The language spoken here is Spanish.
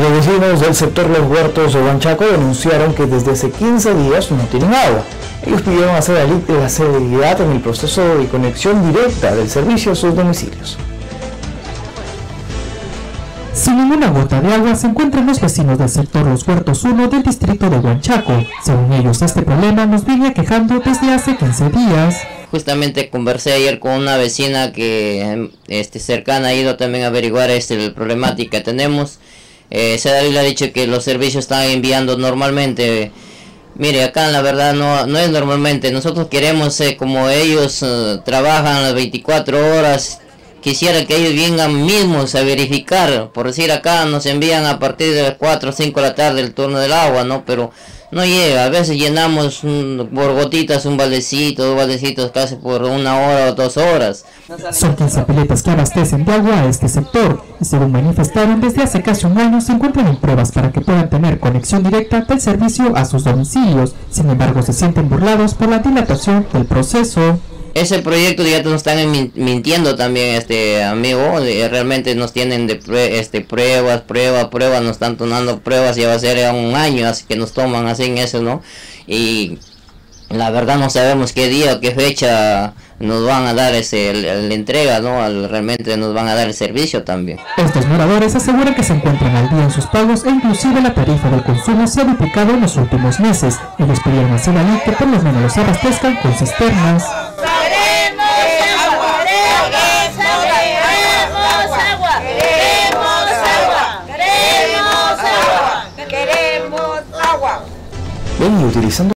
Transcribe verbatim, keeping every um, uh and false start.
Los vecinos del sector Los Huertos de Huanchaco denunciaron que desde hace quince días no tienen agua. Ellos pidieron hacer la celeridad en el proceso de conexión directa del servicio a sus domicilios. Sin ninguna gota de agua se encuentran los vecinos del sector Los Huertos uno del distrito de Huanchaco. Según ellos, este problema nos viene aquejando desde hace quince días. Justamente conversé ayer con una vecina que este, cercana ha ido también a averiguar este, la problemática que tenemos. Eh, se le ha dicho que los servicios están enviando normalmente. Mire, acá la verdad no, no es normalmente. Nosotros queremos, eh, como ellos eh, trabajan las veinticuatro horas, quisiera que ellos vengan mismos a verificar. Por decir, acá nos envían a partir de las cuatro o cinco de la tarde el turno del agua, ¿no? Pero no llega. A veces llenamos un, por gotitas un baldecito, dos baldecitos casi por una hora o dos horas. Son quince piletas que abastecen de agua a este sector y, según manifestaron, desde hace casi un año se encuentran en pruebas para que puedan tener conexión directa del servicio a sus domicilios. Sin embargo, se sienten burlados por la dilatación del proceso. Ese proyecto ya nos están mintiendo también, este amigo, realmente nos tienen de este, pruebas, pruebas, pruebas, nos están tomando pruebas, ya va a ser un año así que nos toman así en eso, ¿no? Y la verdad no sabemos qué día o qué fecha nos van a dar ese, la entrega, ¿no? Realmente nos van a dar el servicio también. Estos moradores aseguran que se encuentran al día en sus pagos e inclusive la tarifa del consumo se ha duplicado en los últimos meses. Ellos pidieron a Sebalí que por lo menos los abastezcan con cisternas. Ven y utilizando